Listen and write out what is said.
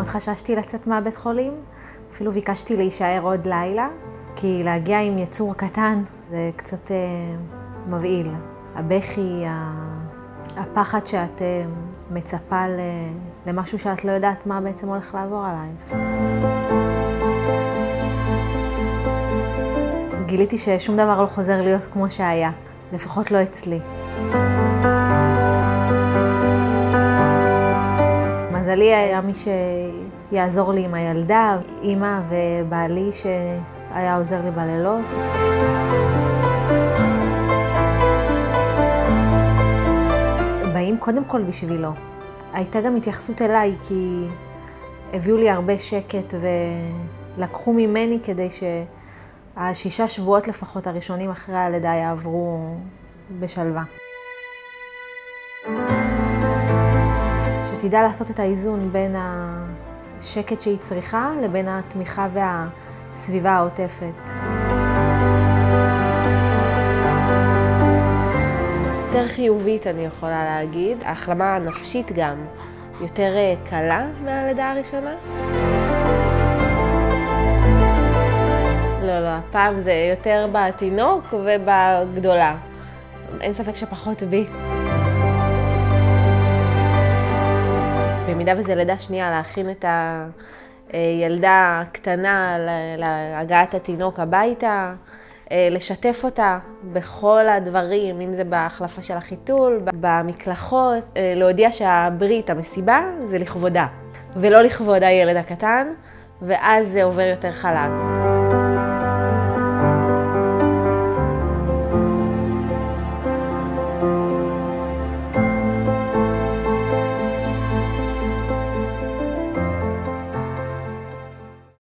מאוד חששתי לצאת מהבית חולים, אפילו ביקשתי להישאר עוד לילה, כי להגיע עם יצור קטן זה קצת מבהיל. הבכי, הפחד שאת מצפה למשהו שאת לא יודעת מה בעצם הולך לעבור עלייך. גיליתי ששום דבר לא חוזר להיות כמו שהיה, לפחות לא אצלי. מזלי היה מי שיעזור לי עם הילדה, אמא ובעלי שהיה עוזר לי בלילות. באים קודם כל בשבילו. הייתה גם התייחסות אליי כי הביאו לי הרבה שקט ולקחו ממני כדי ש6 שבועות לפחות הראשונים אחרי הלידה יעברו בשלווה. שתדע לעשות את האיזון בין השקט שהיא צריכה לבין התמיכה והסביבה העוטפת. יותר חיובית אני יכולה להגיד, ההחלמה הנפשית גם יותר קלה מהלידה הראשונה. לא, הפעם זה יותר בתינוק ובגדולה. אין ספק שפחות בי. במידה וזה לידה שנייה, להכין את הילדה הקטנה להגעת התינוק הביתה, לשתף אותה בכל הדברים, אם זה בהחלפה של החיתול, במקלחות, להודיע שהברית, המסיבה, זה לכבודה, ולא לכבוד הילד הקטן, ואז זה עובר יותר חלק.